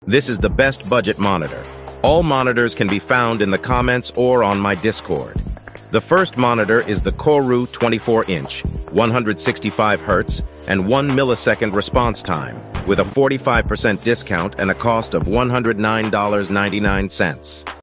This is the best budget monitor. All monitors can be found in the comments or on my Discord. The first monitor is the Koru 24-inch, 165 Hz, and 1 millisecond response time, with a 45% discount and a cost of $109.99.